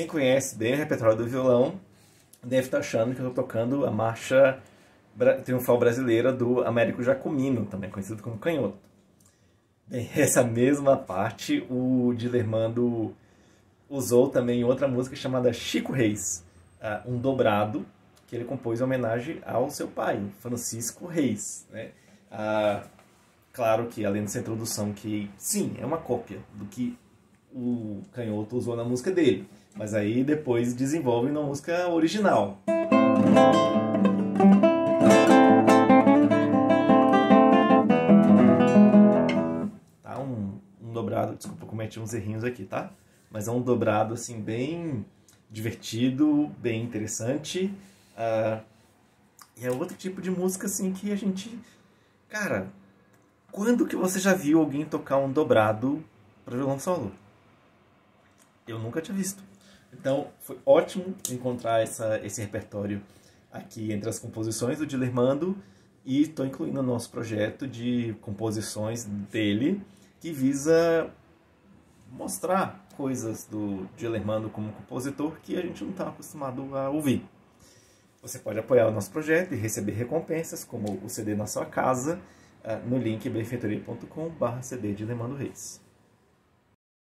quem conhece bem o repertório do violão deve estar achando que eu estou tocando a marcha triunfal brasileira do Américo Jacomino, também conhecido como Canhoto. Bem, essa mesma parte o Dilermando usou também em outra música chamada Chico Reis, um dobrado que ele compôs em homenagem ao seu pai, Francisco Reis, né? Claro que, além dessa introdução, que sim, é uma cópia do que o Canhoto usou na música dele, mas aí depois desenvolve na música original. Tá, um dobrado, desculpa, eu cometi uns errinhos aqui, tá? Mas é um dobrado, assim, bem divertido, bem interessante. E é outro tipo de música, assim, que a gente... Cara, quando que você já viu alguém tocar um dobrado para violão solo? Eu nunca tinha visto. Então, foi ótimo encontrar esse repertório aqui entre as composições do Dilermando e estou incluindo no nosso projeto de composições dele que visa mostrar coisas do Dilermando como compositor que a gente não está acostumado a ouvir. Você pode apoiar o nosso projeto e receber recompensas, como o CD na sua casa, no link benfeitoria.com/cd Dilermando Reis.